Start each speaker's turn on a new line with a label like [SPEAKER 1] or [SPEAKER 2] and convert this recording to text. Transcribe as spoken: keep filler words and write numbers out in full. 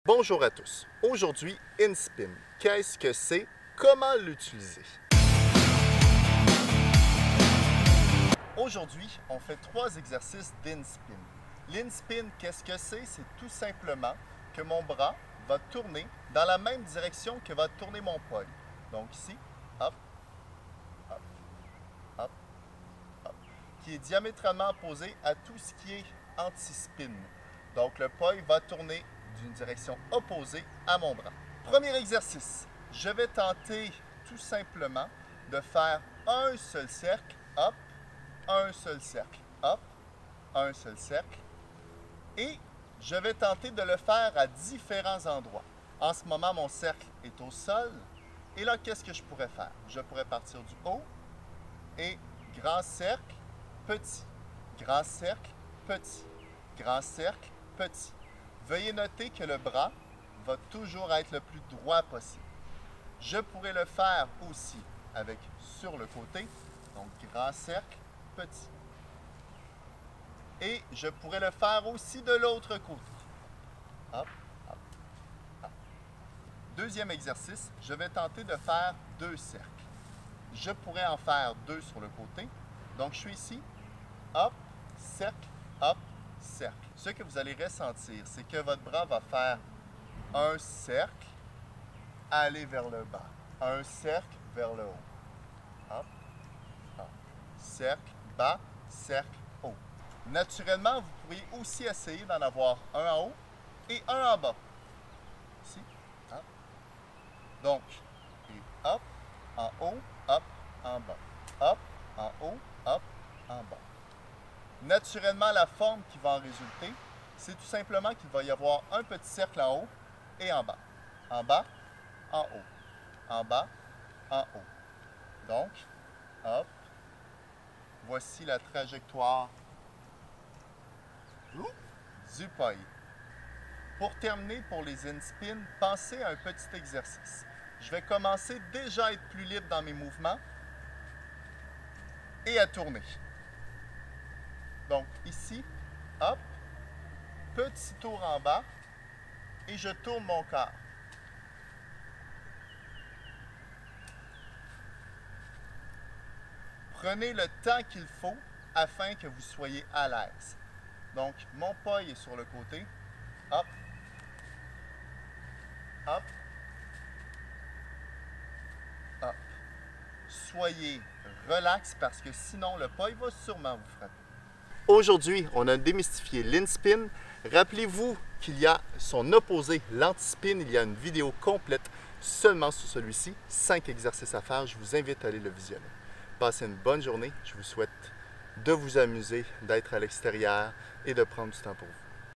[SPEAKER 1] Bonjour à tous. Aujourd'hui, InSpin. Qu'est-ce que c'est? Comment l'utiliser? Aujourd'hui, on fait trois exercices d'InSpin. L'InSpin, qu'est-ce que c'est? C'est tout simplement que mon bras va tourner dans la même direction que va tourner mon poil. Donc ici, hop, hop, hop, hop, qui est diamétralement opposé à tout ce qui est anti-spin. Donc le poil va tourner d'une direction opposée à mon bras. Premier exercice, je vais tenter tout simplement de faire un seul cercle, hop, un seul cercle, hop, un seul cercle. Et je vais tenter de le faire à différents endroits. En ce moment, mon cercle est au sol. Et là, qu'est-ce que je pourrais faire? Je pourrais partir du haut et grand cercle, petit, grand cercle, petit, grand cercle, petit. Veuillez noter que le bras va toujours être le plus droit possible. Je pourrais le faire aussi avec sur le côté, donc grand cercle, petit. Et je pourrais le faire aussi de l'autre côté. Hop, hop, hop. Deuxième exercice, je vais tenter de faire deux cercles. Je pourrais en faire deux sur le côté. Donc je suis ici, hop, cercle, hop, cercle. Ce que vous allez ressentir, c'est que votre bras va faire un cercle, aller vers le bas. Un cercle vers le haut. Hop, hop. Cercle, bas, cercle, haut. Naturellement, vous pourriez aussi essayer d'en avoir un en haut et un en bas. Ici, hop. Donc, et hop, en haut, hop, en bas. Hop, en haut, hop, en bas. Naturellement, la forme qui va en résulter, c'est tout simplement qu'il va y avoir un petit cercle en haut et en bas. En bas, en haut. En bas, en haut. Donc, hop, voici la trajectoire du poil. Pour terminer, pour les InSpin, pensez à un petit exercice. Je vais commencer déjà à être plus libre dans mes mouvements et à tourner. Donc ici, hop, petit tour en bas et je tourne mon corps. Prenez le temps qu'il faut afin que vous soyez à l'aise. Donc mon poil est sur le côté, hop, hop, hop. Soyez relax parce que sinon le poil va sûrement vous frapper. Aujourd'hui, on a démystifié l'InSpin. Rappelez-vous qu'il y a son opposé, l'anti-spin. Il y a une vidéo complète seulement sur celui-ci. Cinq exercices à faire. Je vous invite à aller le visionner. Passez une bonne journée. Je vous souhaite de vous amuser, d'être à l'extérieur et de prendre du temps pour vous.